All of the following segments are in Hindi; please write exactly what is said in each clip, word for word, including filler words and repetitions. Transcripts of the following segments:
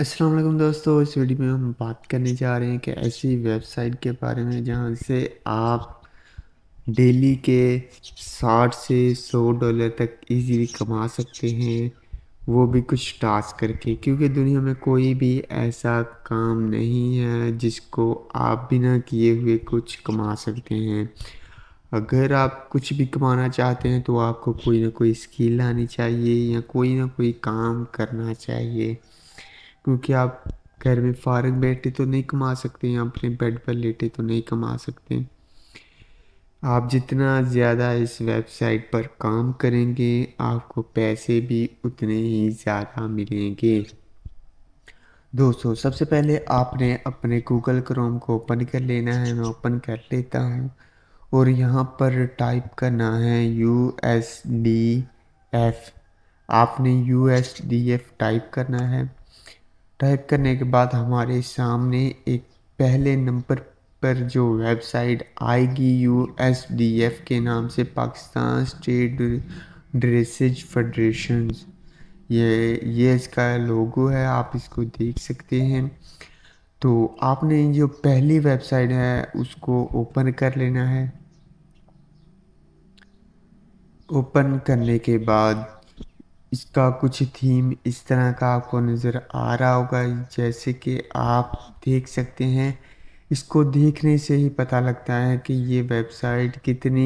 अस्सलाम वालेकुम दोस्तों। इस वीडियो में हम बात करने जा रहे हैं कि ऐसी वेबसाइट के बारे में जहां से आप डेली के साठ से सौ डॉलर तक इजीली कमा सकते हैं, वो भी कुछ टास्क करके। क्योंकि दुनिया में कोई भी ऐसा काम नहीं है जिसको आप बिना किए हुए कुछ कमा सकते हैं। अगर आप कुछ भी कमाना चाहते हैं तो आपको कोई ना कोई स्किल आनी चाहिए या कोई ना कोई काम करना चाहिए। क्योंकि आप घर में फ़ारग बैठे तो नहीं कमा सकते या अपने बेड पर लेटे तो नहीं कमा सकते। आप जितना ज़्यादा इस वेबसाइट पर काम करेंगे आपको पैसे भी उतने ही ज़्यादा मिलेंगे। दोस्तों, सबसे पहले आपने अपने गूगल क्रोम को ओपन कर लेना है। मैं ओपन कर लेता हूँ और यहाँ पर टाइप करना है यू एस डी एफ। आपने U S D F type करना है। टाइप करने के बाद हमारे सामने एक पहले नंबर पर जो वेबसाइट आएगी यू एस डी एफ के नाम से, पाकिस्तान स्टेट ड्रेसेज फेडरेशन। ये ये इसका लोगो है, आप इसको देख सकते हैं। तो आपने जो पहली वेबसाइट है उसको ओपन कर लेना है। ओपन करने के बाद इसका कुछ थीम इस तरह का आपको नज़र आ रहा होगा, जैसे कि आप देख सकते हैं। इसको देखने से ही पता लगता है कि ये वेबसाइट कितनी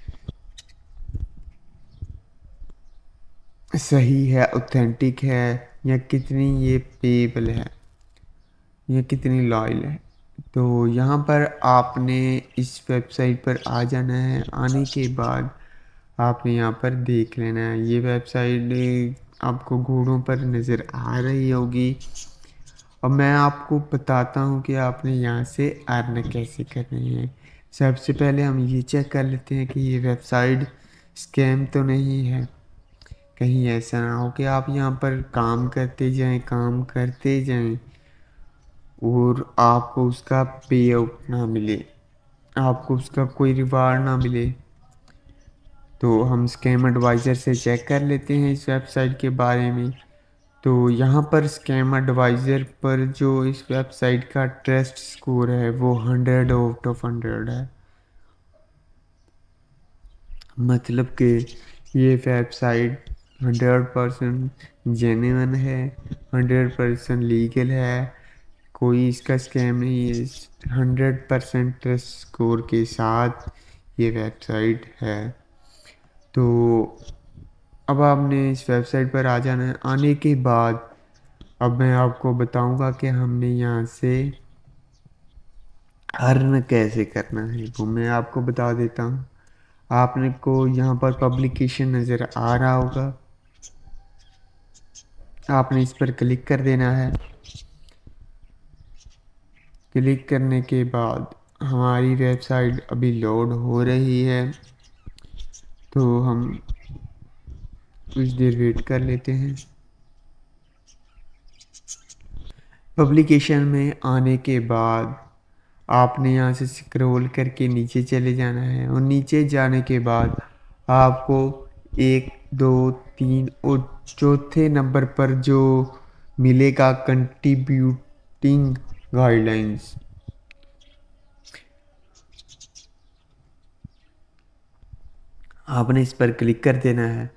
सही है, ऑथेंटिक है, या कितनी ये पेएबल है, या कितनी लॉयल है। तो यहाँ पर आपने इस वेबसाइट पर आ जाना है। आने के बाद आपने यहाँ पर देख लेना है। ये वेबसाइट आपको घोड़ों पर नज़र आ रही होगी। अब मैं आपको बताता हूँ कि आपने यहाँ से अर्न कैसे करने हैं। सबसे पहले हम ये चेक कर लेते हैं कि ये वेबसाइट स्कैम तो नहीं है। कहीं ऐसा ना हो कि आप यहाँ पर काम करते जाएं काम करते जाएं और आपको उसका पे आउट ना मिले, आपको उसका कोई रिवार्ड ना मिले। तो हम स्कैम एडवाइज़र से चेक कर लेते हैं इस वेबसाइट के बारे में। तो यहाँ पर स्कैम एडवाइज़र पर जो इस वेबसाइट का ट्रस्ट स्कोर है वो हंड्रेड आउट ऑफ हंड्रेड है। मतलब कि ये वेबसाइट हंड्रेड परसेंट जेन्युइन है, हंड्रेड परसेंट लीगल है, कोई इसका स्कैम नहीं है। हंड्रेड परसेंट ट्रस्ट स्कोर के साथ ये वेबसाइट है। तो अब आपने इस वेबसाइट पर आ जाना है। आने के बाद अब मैं आपको बताऊंगा कि हमने यहाँ से अर्न कैसे करना है, वो मैं आपको बता देता हूँ। आपने को यहाँ पर पब्लिकेशन नज़र आ रहा होगा, आपने इस पर क्लिक कर देना है। क्लिक करने के बाद हमारी वेबसाइट अभी लोड हो रही है, तो हम कुछ देर वेट कर लेते हैं। पब्लिकेशन में आने के बाद आपने यहाँ से स्क्रॉल करके नीचे चले जाना है और नीचे जाने के बाद आपको एक दो तीन और चौथे नंबर पर जो मिलेगा कंट्रीब्यूटिंग गाइडलाइंस, आपने इस पर क्लिक कर देना है।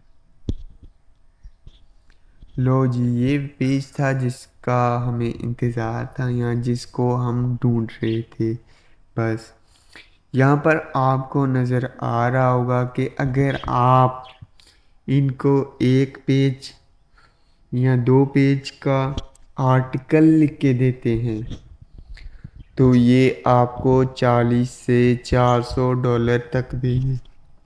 लो जी, ये पेज था जिसका हमें इंतज़ार था या जिसको हम ढूंढ रहे थे। बस यहाँ पर आपको नज़र आ रहा होगा कि अगर आप इनको एक पेज या दो पेज का आर्टिकल लिख के देते हैं तो ये आपको चालीस से चार सौ डॉलर तक देंगे।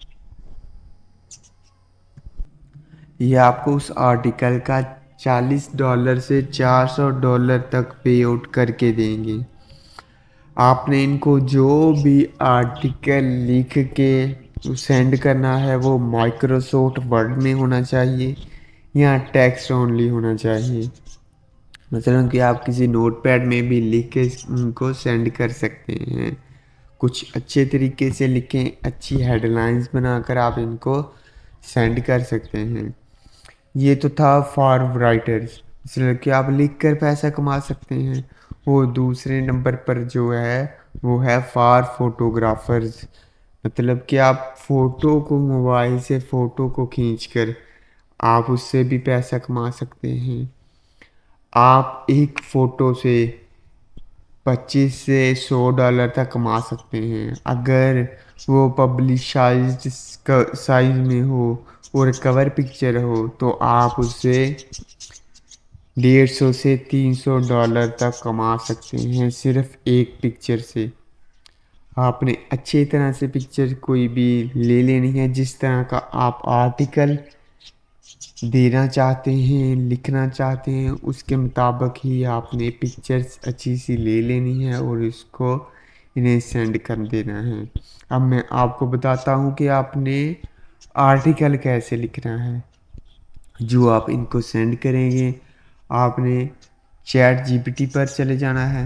ये आपको उस आर्टिकल का चालीस डॉलर से चार सौ डॉलर तक पे आउट करके देंगे। आपने इनको जो भी आर्टिकल लिख के सेंड करना है वो माइक्रोसॉफ्ट वर्ड में होना चाहिए या टेक्स्ट ओनली होना चाहिए। मतलब कि आप किसी नोटपैड में भी लिख के उनको सेंड कर सकते हैं। कुछ अच्छे तरीके से लिखें, अच्छी हेडलाइंस बनाकर आप इनको सेंड कर सकते हैं। ये तो था फॉर राइटर्स। इसलिए कि आप लिख कर पैसा कमा सकते हैं। और दूसरे नंबर पर जो है वो है फॉर फोटोग्राफर्स, मतलब कि आप फोटो को मोबाइल से फ़ोटो को खींचकर आप उससे भी पैसा कमा सकते हैं। आप एक फ़ोटो से पच्चीस से सौ डॉलर तक कमा सकते हैं अगर वो पब्लिसाइज्ड साइज में हो और कवर पिक्चर हो, तो आप उससे डेढ़ सौ से तीन सौ डॉलर तक कमा सकते हैं सिर्फ एक पिक्चर से। आपने अच्छी तरह से पिक्चर कोई भी ले लेनी है, जिस तरह का आप आर्टिकल देना चाहते हैं, लिखना चाहते हैं, उसके मुताबिक ही आपने पिक्चर्स अच्छी सी ले लेनी है और इसको इन्हें सेंड कर देना है। अब मैं आपको बताता हूँ कि आपने आर्टिकल कैसे लिखना है। जो आप इनको सेंड करेंगे, आपने चैट जीपीटी पर चले जाना है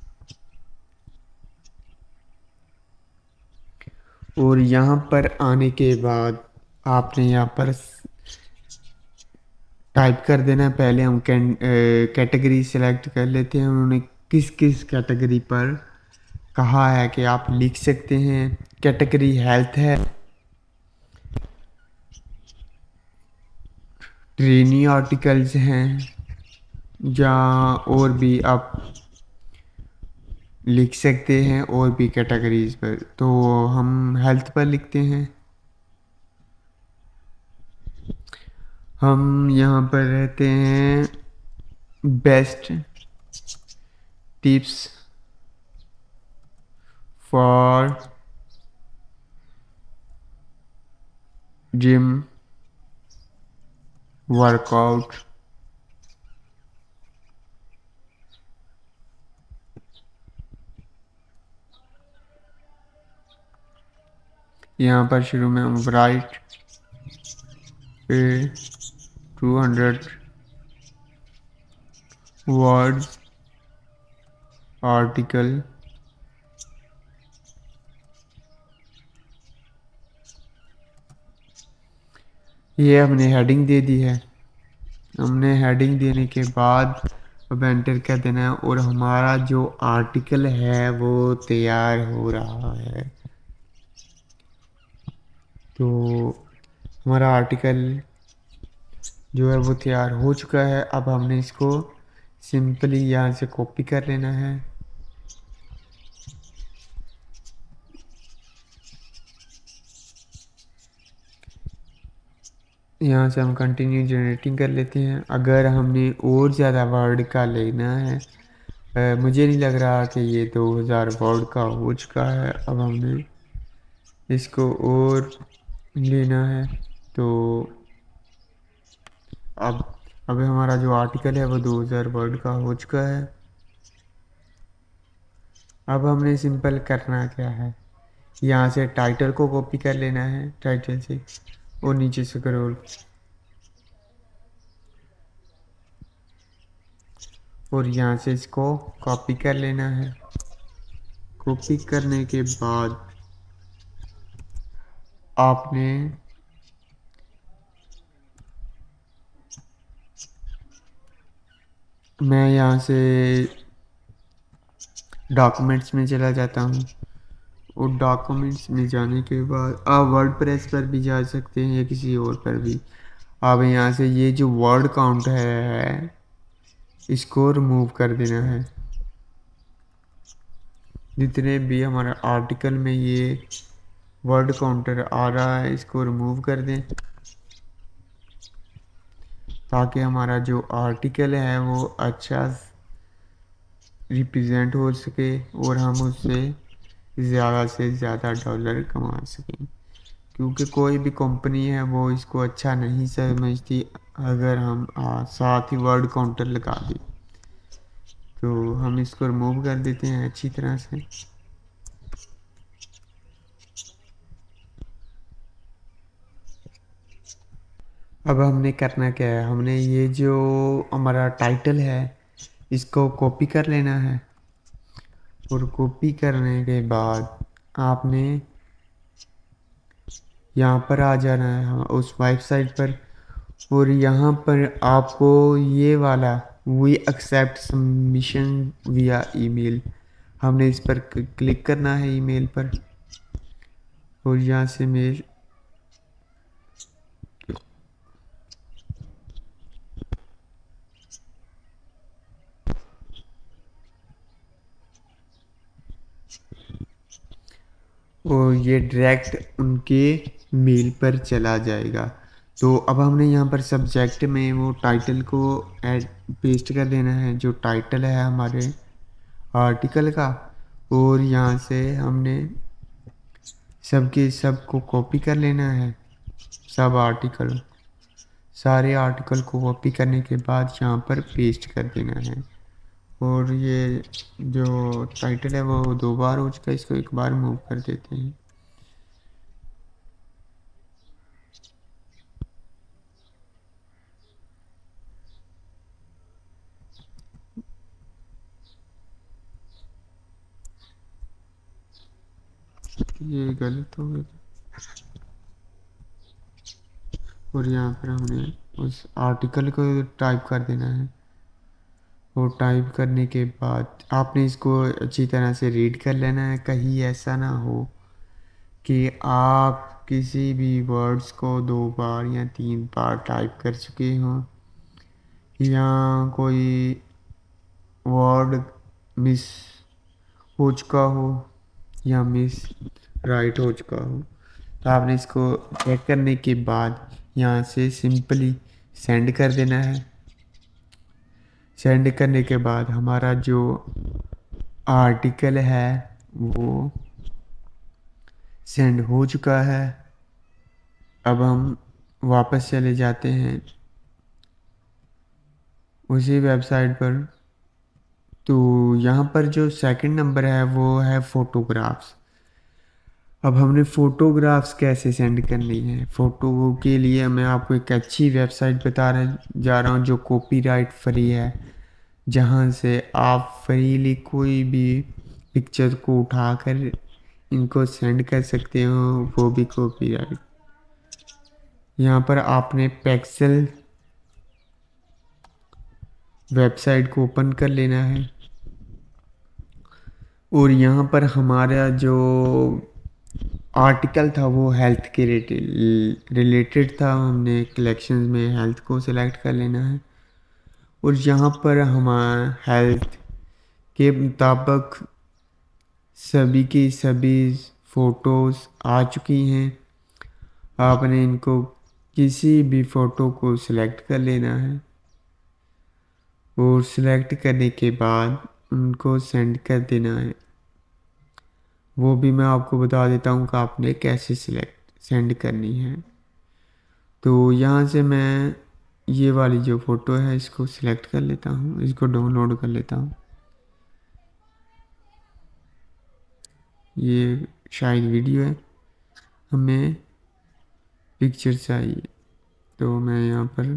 और यहाँ पर आने के बाद आपने यहाँ पर टाइप कर देना है। पहले हम कैटेगरी सेलेक्ट कर लेते हैं, उन्होंने किस किस कैटेगरी पर कहा है कि आप लिख सकते हैं। कैटेगरी हेल्थ है, ट्रेनी आर्टिकल्स हैं, या और भी आप लिख सकते हैं और भी कैटेगरीज पर। तो हम हेल्थ पर लिखते हैं। हम यहाँ पर रहते हैं best tips for gym workout. यहाँ पर शुरू में हम write a two hundred words article ये हमने हेडिंग दे दी है। हमने हेडिंग देने के बाद अब एंटर कर देना है और हमारा जो आर्टिकल है वो तैयार हो रहा है। तो हमारा आर्टिकल जो है वो तैयार हो चुका है। अब हमने इसको सिंपली यहाँ से कॉपी कर लेना है। यहाँ से हम कंटिन्यू जनरेटिंग कर लेते हैं। अगर हमने और ज़्यादा वर्ड का लेना है, आ, मुझे नहीं लग रहा कि ये दो हज़ार वर्ड का हो चुका है। अब हमने इसको और लेना है। तो अब अब हमारा जो आर्टिकल है वो दो हज़ार वर्ड का हो चुका है। अब हमने सिंपल करना क्या है, यहाँ से टाइटल को कॉपी कर लेना है, टाइटल से, और नीचे स्क्रॉल और यहाँ से इसको कॉपी कर लेना है। कॉपी करने के बाद आपने मैं यहाँ से डॉक्यूमेंट्स में चला जाता हूँ और डॉक्यूमेंट्स में जाने के बाद आप वर्डप्रेस पर भी जा सकते हैं या किसी और पर भी। आप यहाँ से ये जो वर्ड काउंट है इसको रिमूव कर देना है। जितने भी हमारा आर्टिकल में ये वर्ड काउंटर आ रहा है इसको रिमूव कर दें, ताकि हमारा जो आर्टिकल है वो अच्छा रिप्रेजेंट हो सके और हम उससे ज़्यादा से ज़्यादा डॉलर कमा सकें। क्योंकि कोई भी कंपनी है वो इसको अच्छा नहीं समझती अगर हम आ, साथ ही वर्ड काउंटर लगा दें। तो हम इसको रिमूव कर देते हैं अच्छी तरह से। अब हमने करना क्या है, हमने ये जो हमारा टाइटल है इसको कॉपी कर लेना है और कॉपी करने के बाद आपने यहाँ पर आ जाना है उस वेबसाइट पर और यहाँ पर आपको ये वाला we accept submission via email, हमने इस पर क्लिक करना है ईमेल पर। और यहाँ से मेल और ये डायरेक्ट उनके मेल पर चला जाएगा। तो अब हमने यहाँ पर सब्जेक्ट में वो टाइटल को ऐड पेस्ट कर देना है, जो टाइटल है हमारे आर्टिकल का। और यहाँ से हमने सबके सब को कॉपी कर लेना है, सब आर्टिकल, सारे आर्टिकल को कॉपी करने के बाद यहाँ पर पेस्ट कर देना है। और ये जो टाइटल है वो दो बार हो चुका है, इसको एक बार मूव कर देते हैं। ये गलत हो गया। और यहाँ पर हमने उस आर्टिकल को टाइप कर देना है। और टाइप करने के बाद आपने इसको अच्छी तरह से रीड कर लेना है, कहीं ऐसा ना हो कि आप किसी भी वर्ड्स को दो बार या तीन बार टाइप कर चुके हों, या कोई वर्ड मिस हो चुका हो या मिस राइट हो चुका हो। तो आपने इसको चेक करने के बाद यहाँ से सिंपली सेंड कर देना है। सेंड करने के बाद हमारा जो आर्टिकल है वो सेंड हो चुका है। अब हम वापस चले जाते हैं उसी वेबसाइट पर। तो यहाँ पर जो सेकंड नंबर है वो है फ़ोटोग्राफ्स। अब हमने फ़ोटोग्राफ्स कैसे सेंड करनी है, फ़ोटो के लिए मैं आपको एक अच्छी वेबसाइट बता रहा जा रहा हूँ जो कॉपीराइट फ्री है, जहाँ से आप फ्रीली कोई भी पिक्चर को उठाकर इनको सेंड कर सकते हो, वो भी कॉपीराइट। यहाँ पर आपने पेक्सेल वेबसाइट को ओपन कर लेना है। और यहाँ पर हमारा जो आर्टिकल था वो हेल्थ के रिलेटेड था, हमने कलेक्शंस में हेल्थ को सिलेक्ट कर लेना है। और यहाँ पर हमारा हेल्थ के मुताबिक सभी की सभी फ़ोटोज़ आ चुकी हैं। आपने इनको किसी भी फ़ोटो को सिलेक्ट कर लेना है और सिलेक्ट करने के बाद उनको सेंड कर देना है। वो भी मैं आपको बता देता हूँ कि आपने कैसे सिलेक्ट सेंड करनी है। तो यहाँ से मैं ये वाली जो फ़ोटो है इसको सिलेक्ट कर लेता हूँ, इसको डाउनलोड कर लेता हूँ। ये शायद वीडियो है, हमें पिक्चर चाहिए। तो मैं यहाँ पर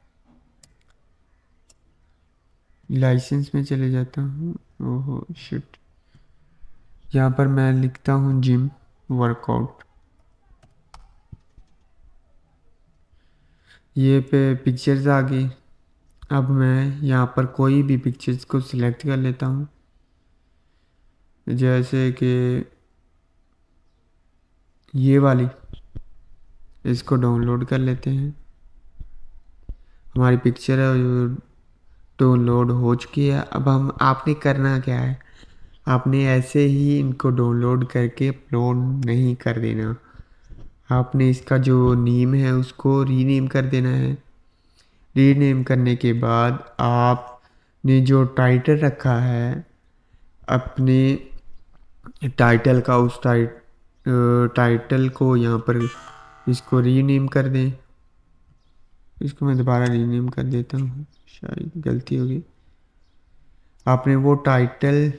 लाइसेंस में चले जाता हूँ। ओहो शिट, यहाँ पर मैं लिखता हूँ जिम वर्कआउट। ये पे पिक्चर्स आ गई। अब मैं यहाँ पर कोई भी पिक्चर्स को सिलेक्ट कर लेता हूँ, जैसे कि ये वाली, इसको डाउनलोड कर लेते हैं। हमारी पिक्चर है डाउनलोड हो चुकी है। अब हम आपने करना क्या है, आपने ऐसे ही इनको डाउनलोड करके अपलोड नहीं कर देना। आपने इसका जो नेम है उसको रीनेम कर देना है। रीनेम करने के बाद आपने जो टाइटल रखा है अपने टाइटल का, उस टाइट टाइटल को यहाँ पर इसको रीनेम कर दें। इसको मैं दोबारा रीनेम कर देता हूँ, शायद गलती होगी। आपने वो टाइटल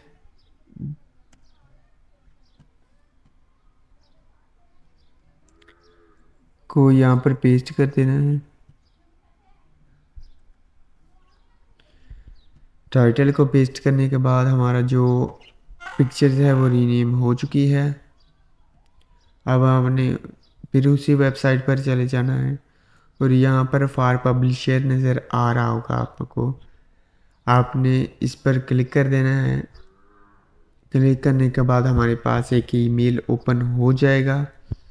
को यहाँ पर पेस्ट कर देना है। टाइटल को पेस्ट करने के बाद हमारा जो पिक्चर्स है वो रीनेम हो चुकी है। अब आपने फिर उसी वेबसाइट पर चले जाना है और यहाँ पर फार पब्लिशर नज़र आ रहा होगा आपको। आपने इस पर क्लिक कर देना है। क्लिक करने के बाद हमारे पास एक ईमेल ओपन हो जाएगा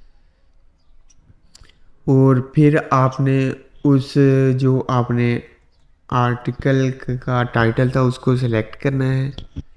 और फिर आपने उस जो आपने आर्टिकल का टाइटल था उसको सिलेक्ट करना है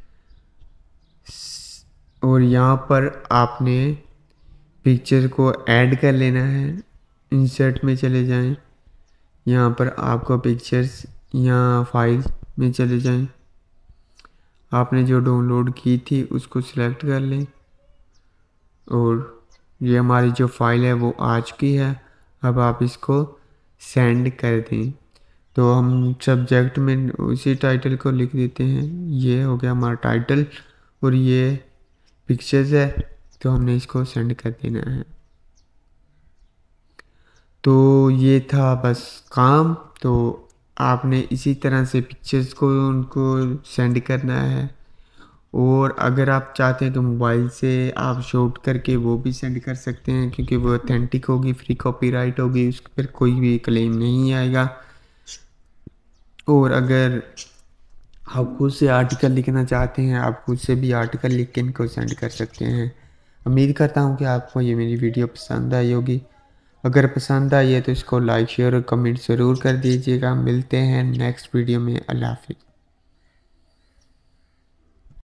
और यहाँ पर आपने पिक्चर को ऐड कर लेना है। इंसर्ट में चले जाएं, यहाँ पर आपको पिक्चर्स यहाँ फाइल में चले जाएं, आपने जो डाउनलोड की थी उसको सिलेक्ट कर लें और ये हमारी जो फाइल है वो आ चुकी है। अब आप इसको सेंड कर दें। तो हम सब्जेक्ट में उसी टाइटल को लिख देते हैं। ये हो गया हमारा टाइटल और ये पिक्चर्स है, तो हमने इसको सेंड कर देना है। तो ये था बस काम। तो आपने इसी तरह से पिक्चर्स को उनको सेंड करना है और अगर आप चाहते हैं तो मोबाइल से आप शूट करके वो भी सेंड कर सकते हैं, क्योंकि वो ऑथेंटिक होगी, फ्री कॉपीराइट होगी, उस पर कोई भी क्लेम नहीं आएगा। और अगर आप खुद से आर्टिकल लिखना चाहते हैं, आप खुद से भी आर्टिकल लिख के इनको सेंड कर सकते हैं। उम्मीद करता हूँ कि आपको ये मेरी वीडियो पसंद आई होगी। अगर पसंद आई है तो इसको लाइक शेयर और कमेंट ज़रूर कर दीजिएगा। मिलते हैं नेक्स्ट वीडियो में। अल्लाह हाफिज़।